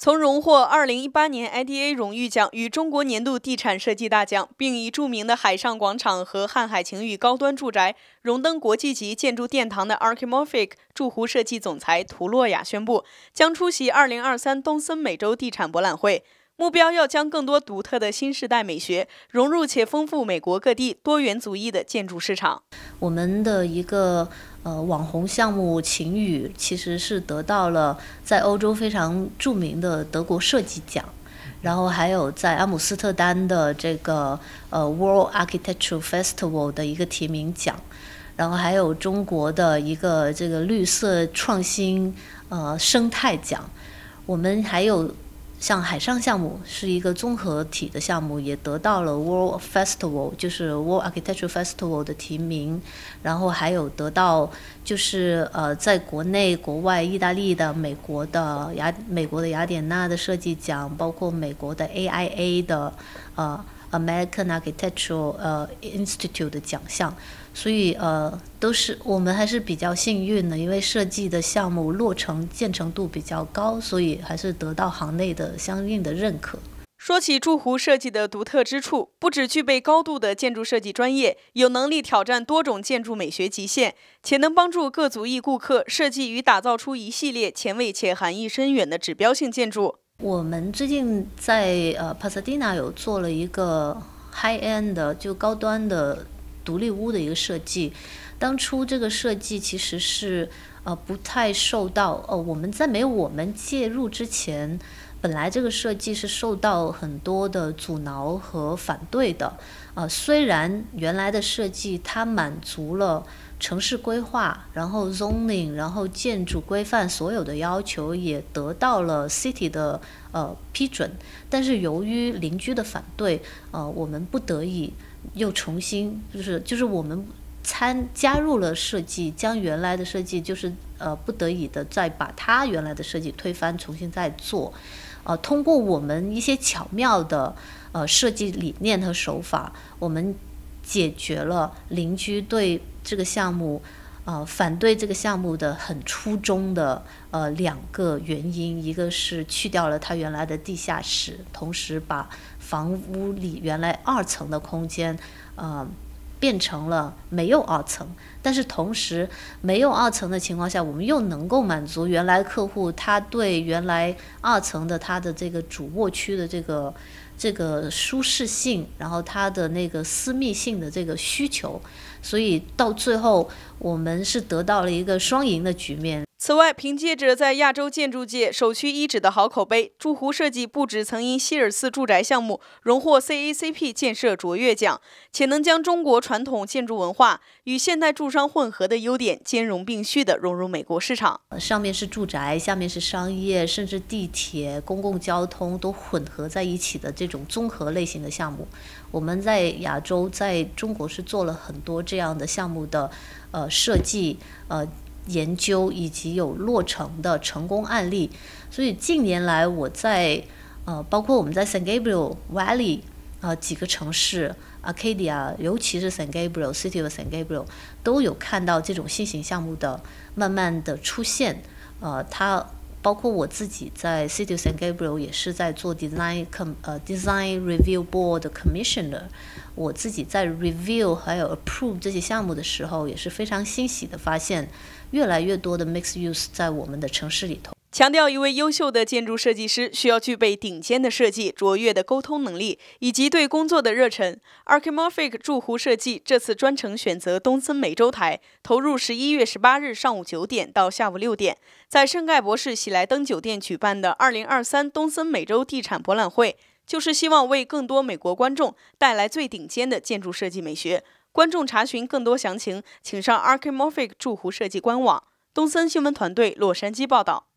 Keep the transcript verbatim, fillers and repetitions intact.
曾荣获二零一八年 I D A 荣誉奖与中国年度地产设计大奖，并以著名的海上广场和瀚海晴雨高端住宅荣登国际级建筑殿堂的 Archimorphic 筑湖设计总裁涂洛雅宣布，将出席二零二三东森美洲地产博览会。目标要将更多独特的新时代美学融入且丰富美国各地多元族裔的建筑市场。 我们的一个呃网红项目晴雨，其实是得到了在欧洲非常著名的德国设计奖，然后还有在阿姆斯特丹的这个呃 World Architectural Festival 的一个提名奖，然后还有中国的一个这个绿色创新呃生态奖。我们还有像海上项目是一个综合体的项目，也得到了 World Festival， 就是 World Architectural Festival 的提名，然后还有得到就是呃在国内、国外、意大利的、美国的雅美国的雅典娜的设计奖，包括美国的 A I A 的呃 American Architectural 呃 Institute 的奖项。所以呃，都是我们还是比较幸运的，因为设计的项目落成建成度比较高，所以还是得到行内的相应的认可。 说起筑湖设计的独特之处，不只具备高度的建筑设计专业，有能力挑战多种建筑美学极限，且能帮助各族裔顾客设计与打造出一系列前卫且含义深远的指标性建筑。 我们最近在呃 Pasadena 有做了一个 high end 的就高端的独立屋的一个设计。当初这个设计其实是呃不太受到呃我们在没有我们介入之前，本来这个设计是受到很多的阻挠和反对的。呃虽然原来的设计它满足了城市规划，然后 zoning， 然后建筑规范所有的要求，也得到了 city 的呃批准，但是由于邻居的反对，呃我们不得已又重新就是就是我们参加入了设计，将原来的设计就是呃不得已的再把它原来的设计推翻，重新再做。呃，通过我们一些巧妙的呃设计理念和手法，我们解决了邻居对这个项目呃反对这个项目的很初衷的呃两个原因，一个是去掉了它原来的地下室，同时把房屋里原来二层的空间呃变成了没有二层，但是同时没有二层的情况下，我们又能够满足原来客户他对原来二层的他的这个主卧区的这个这个舒适性，然后它的那个私密性的这个需求，所以到最后我们是得到了一个双赢的局面。 此外，凭借着在亚洲建筑界首屈一指的好口碑，筑湖设计不止曾因希尔斯住宅项目荣获 C A C P 建设卓越奖，且能将中国传统建筑文化与现代住商混合的优点兼容并蓄地融入美国市场。 上面是住宅，下面是商业，甚至地铁、公共交通都混合在一起的这种综合类型的项目，我们在亚洲，在中国是做了很多这样的项目的呃设计呃。研究以及有落成的成功案例，所以近年来我在呃，包括我们在 San Gabriel Valley 呃几个城市 Arcadia， 尤其是 San Gabriel City of San Gabriel 都有看到这种新型项目的慢慢的出现。呃，它包括我自己在 City of San Gabriel 也是在做 design 呃 design review board commissioner。我自己在 review 还有 approve 这些项目的时候，也是非常欣喜的发现，越来越多的 mixed use 在我们的城市里头。 强调一位优秀的建筑设计师需要具备顶尖的设计、卓越的沟通能力以及对工作的热忱。Archimorphic 筑湖设计这次专程选择东森美洲台，投入十一月十八日上午九点到下午六点，在圣盖博士喜来登酒店举办的二零二三东森美洲地产博览会，就是希望为更多美国观众带来最顶尖的建筑设计美学。观众查询更多详情，请上 Archimorphic 筑湖设计官网。东森新闻团队洛杉矶报道。